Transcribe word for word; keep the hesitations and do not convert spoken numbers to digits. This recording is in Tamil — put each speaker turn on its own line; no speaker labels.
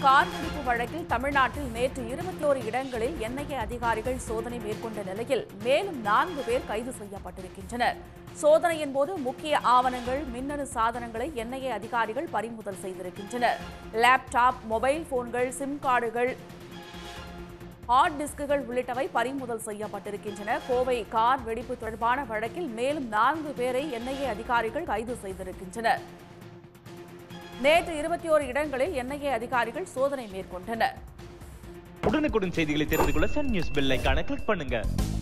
கார் வெடிப்பு வழக்கில் தமிழ்நாட்டில் நேற்று இருபத்தி ஓரு இடங்களில் என் ஐ ஏ அதிகாரிகள் சோதனை மேற்கொண்ட நிலையில் மேலும் நான்கு பேர் கைது செய்யப்பட்டிருக்கின்றனர். சோதனையின் போது முக்கிய ஆவணங்கள், மின்னணு சாதனங்களை என் ஐ ஏ அதிகாரிகள் பறிமுதல் செய்திருக்கின்றனர். லேப்டாப், மொபைல் போன்கள், சிம் கார்டுகள், ஹார்ட் டிஸ்குகள் உள்ளிட்டவை பறிமுதல் செய்யப்பட்டிருக்கின்றன. கோவை கார் வெடிப்பு தொடர்பான வழக்கில் மேலும் நான்கு பேரை என் ஐ ஏ அதிகாரிகள் கைது செய்திருக்கின்றனர். நேற்று இருபத்தி ஓரு இடங்களில் என் ஐ ஏ அதிகாரிகள் சோதனை மேற்கொண்டனர்.
உடனுக்குடன் செய்திகளை தெரிந்து கொள்ள சன் நியூஸ் பெல் ஐகானை கிளிக் பண்ணுங்க.